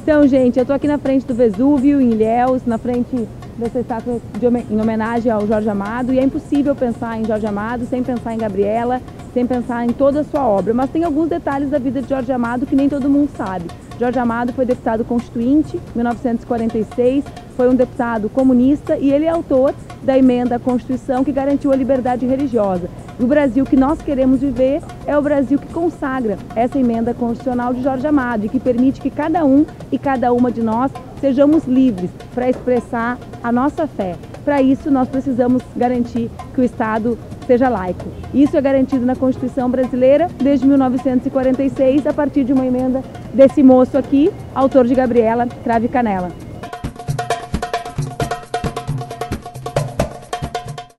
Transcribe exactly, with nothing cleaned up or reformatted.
Então, gente, eu tô aqui na frente do Vesúvio, em Ilhéus, na frente dessa estátua de, em homenagem ao Jorge Amado, e é impossível pensar em Jorge Amado sem pensar em Gabriela, sem pensar em toda a sua obra. Mas tem alguns detalhes da vida de Jorge Amado que nem todo mundo sabe. Jorge Amado foi deputado constituinte em mil novecentos e quarenta e seis, foi um deputado comunista e ele é autor da emenda à Constituição que garantiu a liberdade religiosa. E o Brasil que nós queremos viver é o Brasil que consagra essa emenda constitucional de Jorge Amado e que permite que cada um e cada uma de nós sejamos livres para expressar a nossa fé. Para isso, nós precisamos garantir que o Estado seja laico. Isso é garantido na Constituição brasileira desde mil novecentos e quarenta e seis, a partir de uma emenda desse moço aqui, autor de Gabriela Cravo e Canela.